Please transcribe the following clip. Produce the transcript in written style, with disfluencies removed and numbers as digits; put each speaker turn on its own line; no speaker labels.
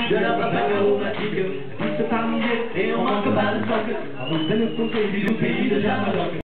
De la papaya au Vatican, tout ce parmi et on manque pas de stock. On vous donne son pays du pays de Jamadoc.